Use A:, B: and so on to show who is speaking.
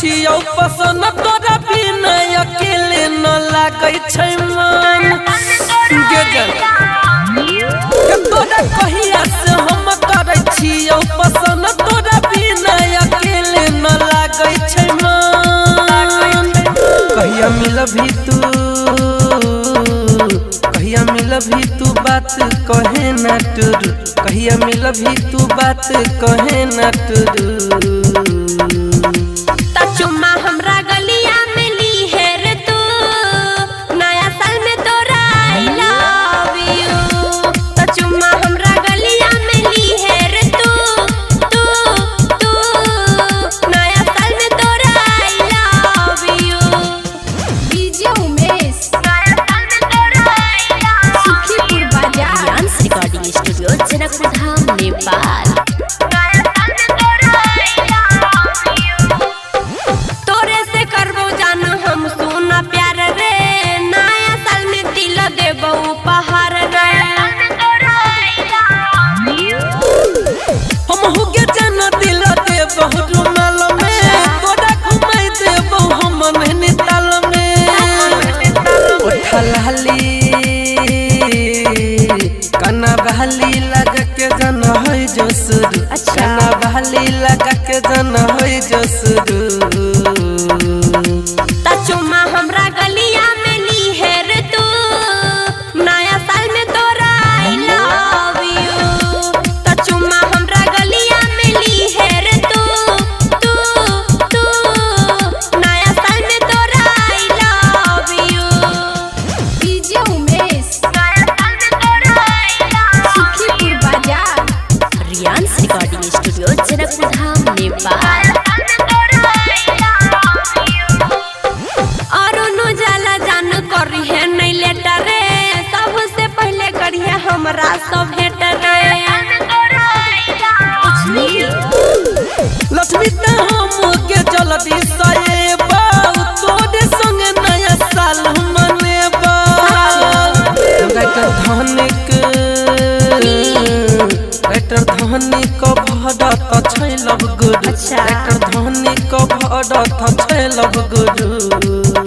A: छियौ पसंद तोरा बिना अकेले न लागै छै मन तोरा कहिया से हम करै छियौ पसंद तोरा बिना अकेले न लागै छै मन कहिया मिलभी तू बात कहे ना टुरु कहिया मिलभी तू बात कहे ना टुरु
B: चुम्मा हमरा गलिया में ली है रे तू नया साल में तोरा आई लव यू तो चुम्मा हमरा गलिया में ली है रे तू नया साल में तोरा I love you DJ Umesh नया साल में तोरा आई लव सुखीपुर बाजार dance recording studio Janakpur Dham Nepal
A: कना बहली लगा के जन होई जो सुरु कना बहली लगा के जन होई जो सुरु
B: ता चुम्मा हमरा गलिया में ली है रे तू नया साल में तोरा आई लव यू ता चुम्मा हमरा गलिया में ली है रे तू नया साल में तोरा I love you DJ Umesh नया साल में तोरा आई लव सुखीपुर बाजार रियांस रिकॉर्डिंग स्टूडियो जनकपुर धाम नेपाल हमरा सब भेट रे
A: लक्ष्मी त हम के जल्दी सएबा तोरे संग नया साल मनेबा राइटर धनिक भरत छै लब गुरु राइटर धनिक भरत छै लब गुरु